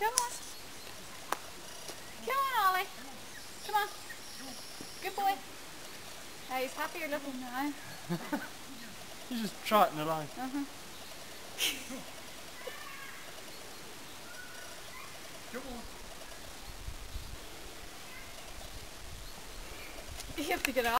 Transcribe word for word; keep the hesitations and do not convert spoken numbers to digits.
Come on. Come on, Ollie. Come on. Good boy. Oh, he's happier looking now. He's just trotting along. Uh-huh. Come on. You have to get off.